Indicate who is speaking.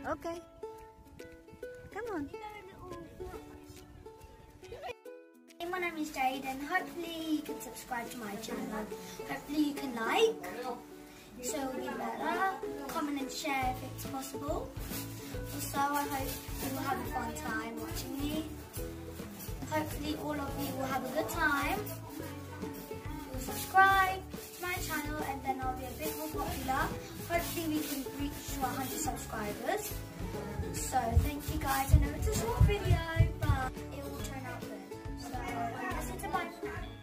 Speaker 1: Okay. Come on.
Speaker 2: My name is Jade, and hopefully you can subscribe to my channel. Hopefully you can like, so it'll be better. Comment and share if it's possible. Also, I hope you will have a fun time watching me. Hopefully all of you will have a good time. You'll subscribe to my channel and then I'll be a bit more popular. Hopefully we can reach 100 subscribers. So thank you guys. I know it's a short video, but it will turn out good. So, that's it. Bye.